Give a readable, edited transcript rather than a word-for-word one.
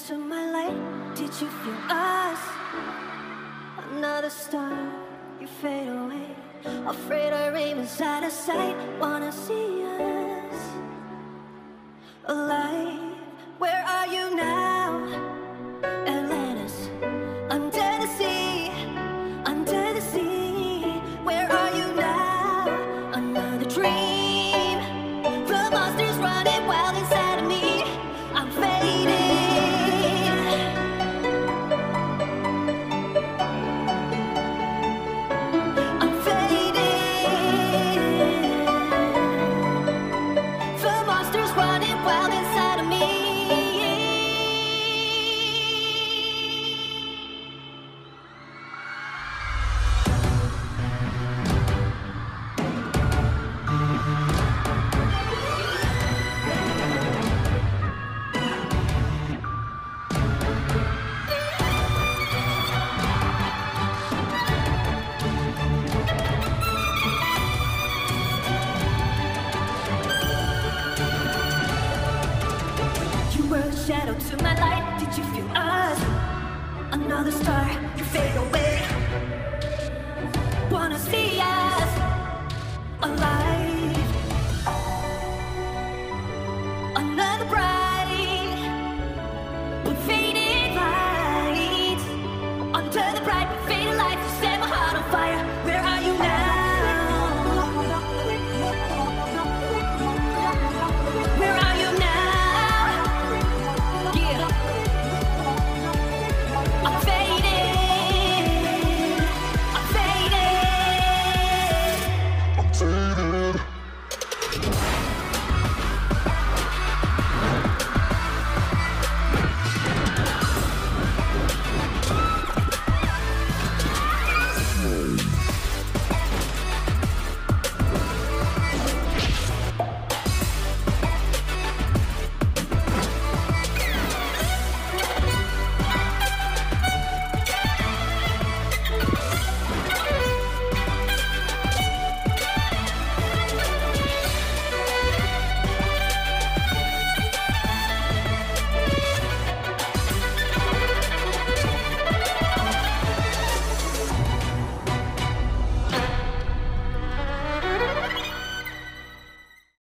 to my light. Did you feel us? Another star, you fade away. Afraid our aim is out of sight. Wanna see us alive? Where are you now? Atlantis, under the sea, under the sea. Where are you now? Another dream. The monster's running wild inside of me. I'm fading. I'm fading. The monster's running wild inside of me. You were a shadow to my light. Did you feel us? Another star, you fade away. Wanna see us alive?